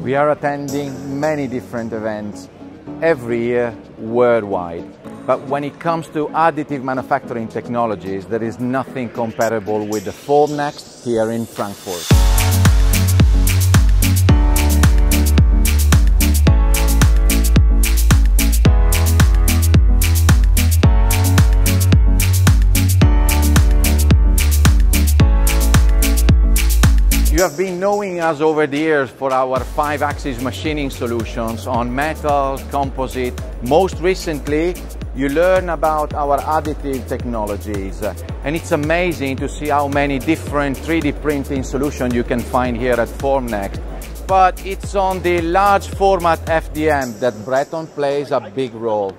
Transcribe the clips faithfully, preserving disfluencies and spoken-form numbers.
We are attending many different events every year worldwide. But when it comes to additive manufacturing technologies, there is nothing comparable with the FormNext here in Frankfurt. You have been knowing us over the years for our five-axis machining solutions on metal, composite. Most recently, you learn about our additive technologies. And it's amazing to see how many different three D printing solutions you can find here at FormNext. But it's on the large format F D M that Breton plays a big role.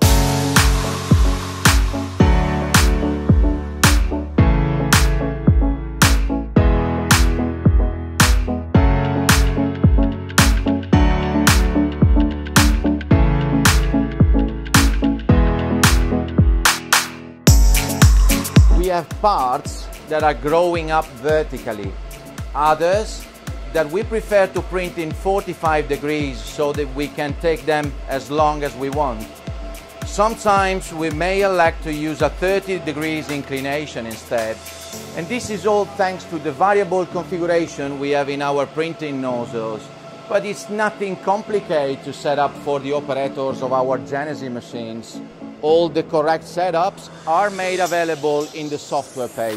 We have parts that are growing up vertically, others that we prefer to print in forty-five degrees so that we can take them as long as we want. Sometimes we may elect to use a thirty degrees inclination instead. And this is all thanks to the variable configuration we have in our printing nozzles. But it's nothing complicated to set up for the operators of our Genesi machines. All the correct setups are made available in the software page.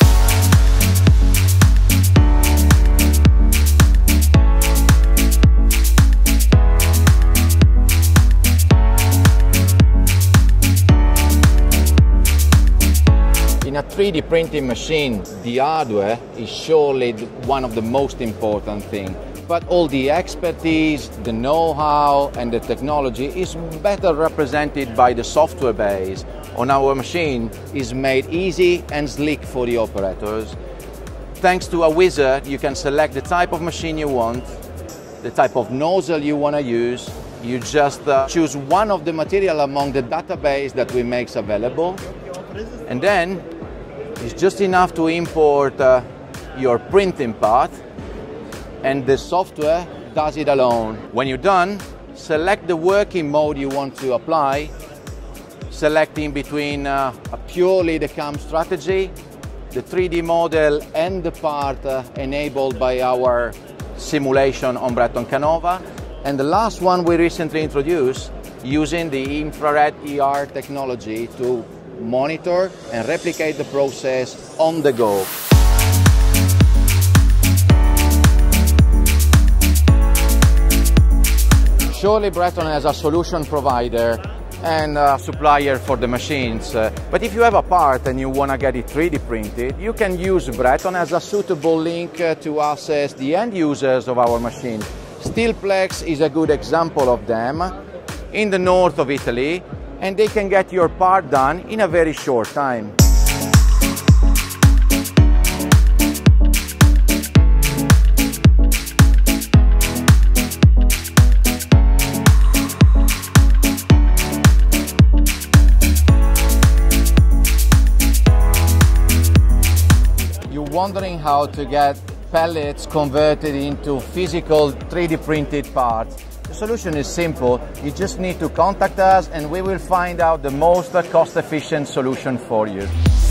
In a three D printing machine, the hardware is surely one of the most important things. But all the expertise, the know-how and the technology is better represented by the software base on our machine. Is made easy and slick for the operators. Thanks to a wizard, you can select the type of machine you want, the type of nozzle you want to use. You just uh, choose one of the material among the database that we make available. And then it's just enough to import uh, your printing part, and the software does it alone. When you're done, select the working mode you want to apply, selecting between uh, a purely the C A M strategy, the three D model and the part uh, enabled by our simulation on Breton Canova, and the last one we recently introduced using the infrared E R technology to monitor and replicate the process on the go. Surely Breton as a solution provider and a supplier for the machines. Uh, but if you have a part and you want to get it three D printed, you can use Breton as a suitable link uh, to access the end users of our machine. Steelplex is a good example of them in the north of Italy, and they can get your part done in a very short time. Wondering how to get pellets converted into physical three D printed parts? The solution is simple. You just need to contact us and we will find out the most cost efficient solution for you.